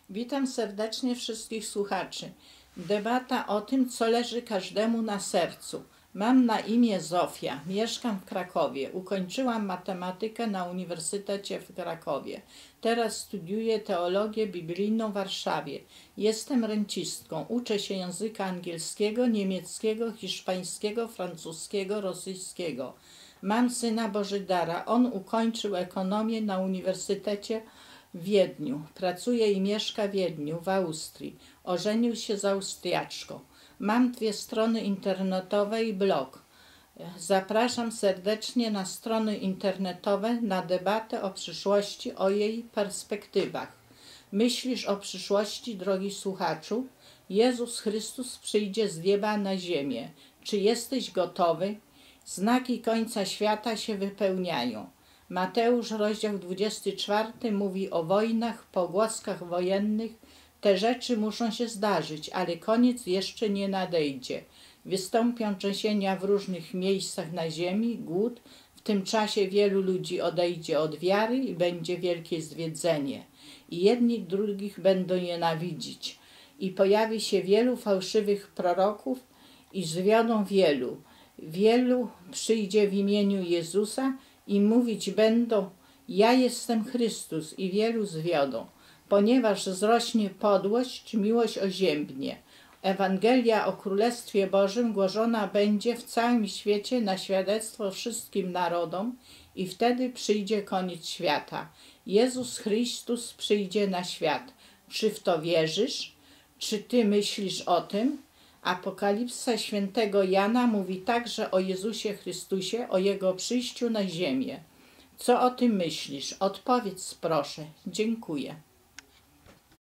Witam serdecznie wszystkich słuchaczy. Debata o tym, co leży każdemu na sercu. Mam na imię Zofia, mieszkam w Krakowie. Ukończyłam matematykę na Uniwersytecie w Krakowie. Teraz studiuję teologię biblijną w Warszawie. Jestem rencistką. Uczę się języka angielskiego, niemieckiego, hiszpańskiego, francuskiego, rosyjskiego. Mam syna Bożydara. On ukończył ekonomię na Uniwersytecie w Wiedniu. Pracuje i mieszka w Wiedniu, w Austrii. Ożenił się z Austriaczką. Mam 2 strony internetowe i blog. Zapraszam serdecznie na strony internetowe na debatę o przyszłości, o jej perspektywach. Myślisz o przyszłości, drogi słuchaczu? Jezus Chrystus przyjdzie z nieba na ziemię. Czy jesteś gotowy? Znaki końca świata się wypełniają. Mateusz, rozdział 24 mówi o wojnach, pogłoskach wojennych. Te rzeczy muszą się zdarzyć, ale koniec jeszcze nie nadejdzie. Wystąpią trzęsienia w różnych miejscach na ziemi, głód. W tym czasie wielu ludzi odejdzie od wiary i będzie wielkie zwiedzenie. I jedni drugich będą nienawidzić. I pojawi się wielu fałszywych proroków i zwiodą wielu. Wielu przyjdzie w imieniu Jezusa i mówić będą: ja jestem Chrystus, i wielu zwiodą. Ponieważ wzrośnie podłość, miłość oziębnie. Ewangelia o Królestwie Bożym głoszona będzie w całym świecie na świadectwo wszystkim narodom i wtedy przyjdzie koniec świata. Jezus Chrystus przyjdzie na świat. Czy w to wierzysz? Czy ty myślisz o tym? Apokalipsa świętego Jana mówi także o Jezusie Chrystusie, o Jego przyjściu na ziemię. Co o tym myślisz? Odpowiedz proszę. Dziękuję.